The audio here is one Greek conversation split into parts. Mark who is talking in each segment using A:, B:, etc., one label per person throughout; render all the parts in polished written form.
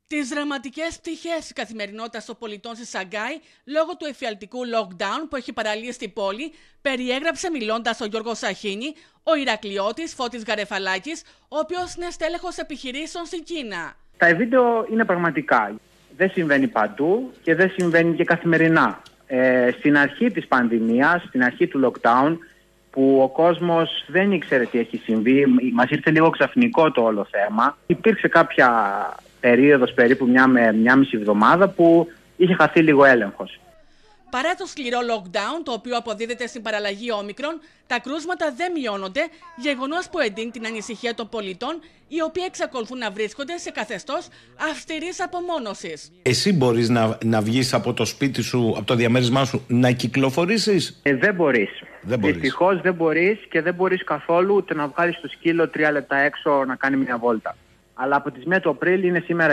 A: Τις δραματικές πτυχές της καθημερινότητας των πολιτών στη Σανγκάη λόγω του εφιαλτικού lockdown που έχει παραλύσει στην πόλη, περιέγραψε μιλώντας ο Γιώργος Σαχίνη, ο Ηρακλειώτης Φώτης Γαρεφαλάκης, ο οποίος είναι στέλεχος επιχειρήσεων στην Κίνα.
B: Τα βίντεο είναι πραγματικά. Δεν συμβαίνει παντού και δεν συμβαίνει και καθημερινά. Στην αρχή της πανδημίας, στην αρχή του lockdown, που ο κόσμος δεν ήξερε τι έχει συμβεί, μας ήρθε λίγο ξαφνικό το όλο θέμα. Υπήρξε κάποια περίοδος περίπου μια μισή εβδομάδα που είχε χαθεί λίγο έλεγχος.
A: Παρά το σκληρό lockdown, το οποίο αποδίδεται στην παραλλαγή όμικρον, τα κρούσματα δεν μειώνονται, γεγονός που εντείνει την ανησυχία των πολιτών, οι οποίοι εξακολουθούν να βρίσκονται σε καθεστώς αυστηρής απομόνωσης.
C: Εσύ μπορείς να βγεις από το σπίτι σου, από το διαμέρισμά σου, να κυκλοφορήσεις?
B: Δεν μπορείς. Δυστυχώς δεν μπορείς και δεν μπορείς καθόλου ούτε να βγάλεις το σκύλο 3 λεπτά έξω να κάνει μια βόλτα. Αλλά από τις 1 του Απρίλη είναι σήμερα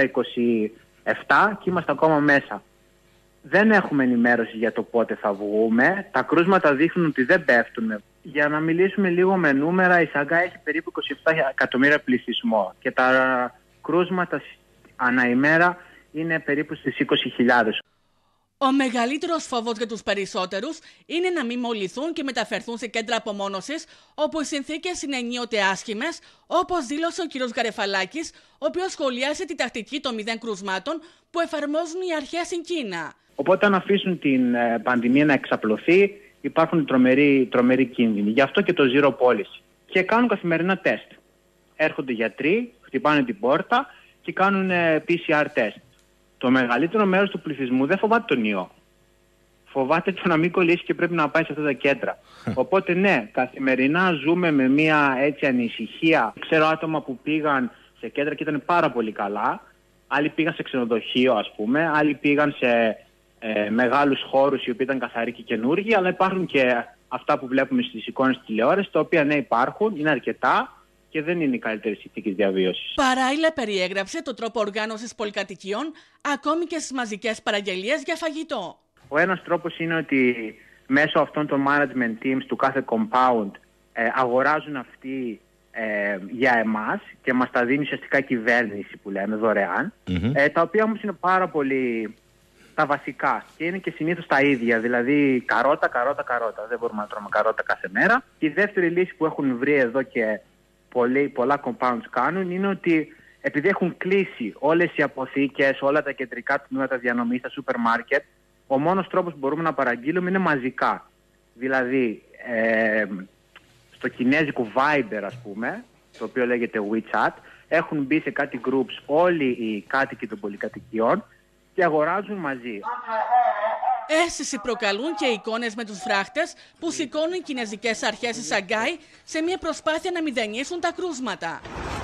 B: 27 και είμαστε ακόμα μέσα. Δεν έχουμε ενημέρωση για το πότε θα βγούμε. Τα κρούσματα δείχνουν ότι δεν πέφτουν. Για να μιλήσουμε λίγο με νούμερα, η Σανγκάη έχει περίπου 27 εκατομμύρια πληθυσμό και τα κρούσματα ανά ημέρα είναι περίπου στις 20.000.
A: Ο μεγαλύτερος φόβος για τους περισσότερους είναι να μην μολυθούν και μεταφερθούν σε κέντρα απομόνωσης, όπου οι συνθήκες είναι ενίοτε άσχημες, όπως δήλωσε ο κ. Γαρεφαλάκης, ο οποίος σχολίασε τη τακτική των 0 κρουσμάτων που εφαρμόζουν οι αρχές στην Κίνα.
B: Οπότε, αν αφήσουν την πανδημία να εξαπλωθεί, υπάρχουν τρομεροί κίνδυνοι. Γι' αυτό και το Zero Policy. Και κάνουν καθημερινά τεστ. Έρχονται γιατροί, χτυπάνε την πόρτα και κάνουν PCR τεστ. Το μεγαλύτερο μέρος του πληθυσμού δεν φοβάται τον ιό. Φοβάται το να μην κολλήσει και πρέπει να πάει σε αυτά τα κέντρα. Οπότε ναι, καθημερινά ζούμε με μια έτσι ανησυχία. Ξέρω άτομα που πήγαν σε κέντρα και ήταν πάρα πολύ καλά. Άλλοι πήγαν σε ξενοδοχείο, ας πούμε. Άλλοι πήγαν σε μεγάλους χώρους οι οποίοι ήταν καθαροί και καινούργοι. Αλλά υπάρχουν και αυτά που βλέπουμε στις εικόνες της τηλεόρασης, τα οποία ναι υπάρχουν, είναι αρκετά και δεν είναι οι καλύτερες συνθήκες διαβίωσης.
A: Παράλληλα, περιέγραψε τον τρόπο οργάνωσης πολυκατοικιών, ακόμη και στις μαζικές παραγγελίες για φαγητό.
B: Ο ένας τρόπος είναι ότι μέσω αυτών των management teams του κάθε compound αγοράζουν αυτοί για εμάς και μας τα δίνει ουσιαστικά η κυβέρνηση που λέμε δωρεάν, τα οποία όμως είναι πάρα πολύ τα βασικά και είναι και συνήθως τα ίδια, δηλαδή καρότα. Δεν μπορούμε να τρώμε καρότα κάθε μέρα. Και η δεύτερη λύση που έχουν βρει εδώ και πολλά compounds κάνουν είναι ότι επειδή έχουν κλείσει όλες οι αποθήκες, όλα τα κεντρικά τμήματα διανομής, τα σούπερ μάρκετ, ο μόνος τρόπος που μπορούμε να παραγγείλουμε είναι μαζικά. Δηλαδή, στο κινέζικο Viber, ας πούμε, το οποίο λέγεται WeChat, έχουν μπει σε κάτι groups όλοι οι κάτοικοι των πολυκατοικιών και αγοράζουν μαζί.
A: Αίσθηση προκαλούν και εικόνες με τους φράχτες που σηκώνουν οι κινέζικες αρχές στη Σανγκάη σε μια προσπάθεια να μηδενίσουν τα κρούσματα.